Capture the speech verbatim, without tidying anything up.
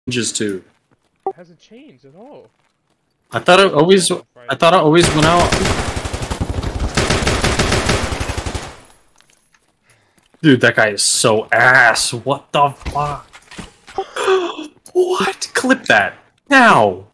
Just too. It hasn't changed at all. I thought it always. I thought I always went out. Dude, that guy is so ass. What the fuck? What? Clip that now.